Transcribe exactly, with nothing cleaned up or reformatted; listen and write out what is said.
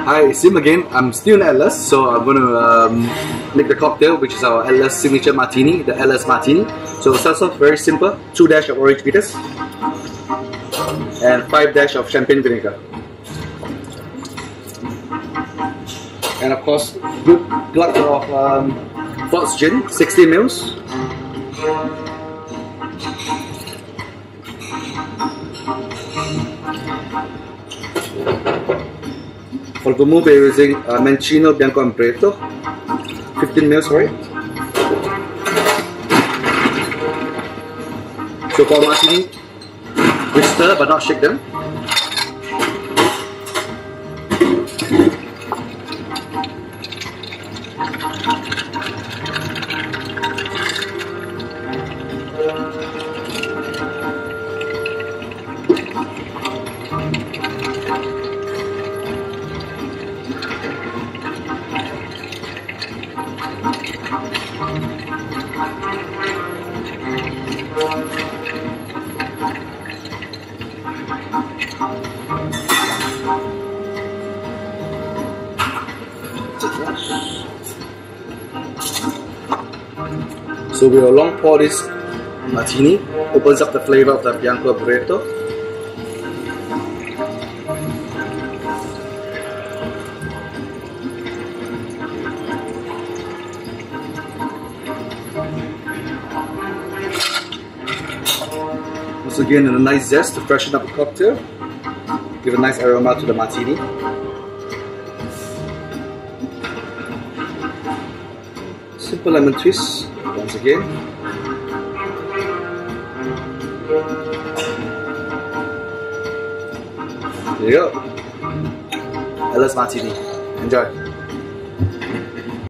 Hi, it's Sim again. I'm still in Atlas, so I'm going to um, make the cocktail, which is our Atlas signature martini, the Atlas Martini. So it starts off very simple: two dash of orange bitters and five dash of champagne vinegar, and of course, good glug of um, Fox gin, sixty mils. For the move, we're using uh, Mancino Bianco and Preto, fifteen mils for it. So for martini, we stir but not shake them. So we will long pour this martini, opens up the flavor of the Bianco Barreto. Once again, a nice zest to freshen up the cocktail, give a nice aroma to the martini. Simple lemon twist, once again. There you go. Atlas Martini. Enjoy.